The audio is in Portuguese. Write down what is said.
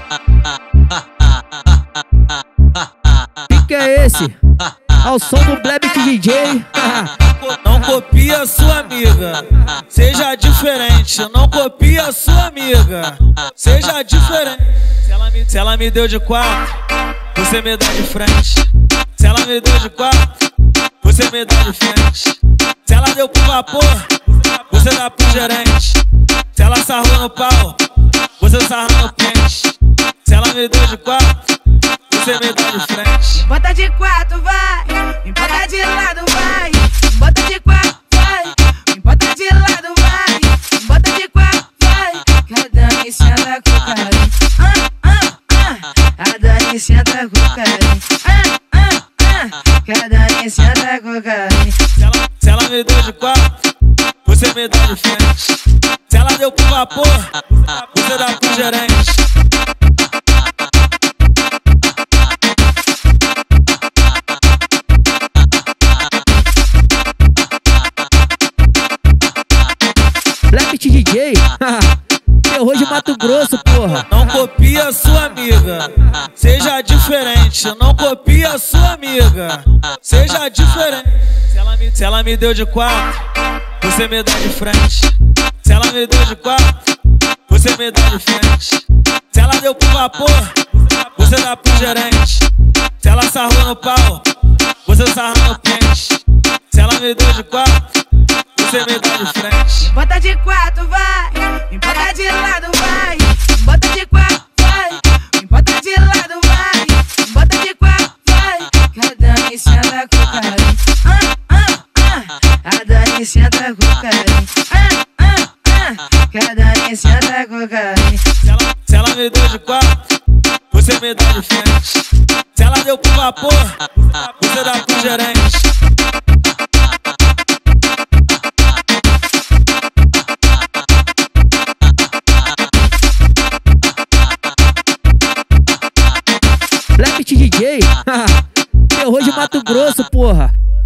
Que é esse? Ao som do Black DJ. Não copia sua amiga, seja diferente. Não copia sua amiga, seja diferente. Se ela me deu de quatro, você me dá de frente. Se ela me deu de quatro, você me dá de frente. Se ela deu pro vapor, você dá pro gerente. Se ela sarrou no pau, você sarra no pente. Se ela me deu de quatro, você me dá de frente. Bota de quatro, vai. Me bota de lado, vai. Bota de quatro, vai. Me bota de lado, vai. Bota de quatro, vai. A Dani senta com carinho. A Dani senta com carinho. A Dani senta com carinho. Se ela me deu de quatro, você me dá de frente. Se ela deu pro vapor, você dá pro gerente. Black DJ. Terror de Mato Grosso, porra. Não copia sua amiga, seja diferente. Não copia sua amiga, seja diferente. Se ela me deu de quatro, você me dá de frente. Se ela me deu de quatro, você me dá de frente. Se ela deu pro vapor, você dá pro gerente. Se ela sarrou no pau, você sarra no pente. Se ela me deu de quatro, você me dá de frente. Bota de quatro, vai. Me bota de lado, vai. Bota de quatro, vai. Me bota de lado, vai. Bota de quatro, vai. A Dani senta com carinho. A Dani senta com carinho. A Dani senta com carinho. Se ela me deu de quatro, você me dá de frente. Se ela deu pro vapor, você dá pro gerente. Black DJ. Terror de Mato Grosso, porra.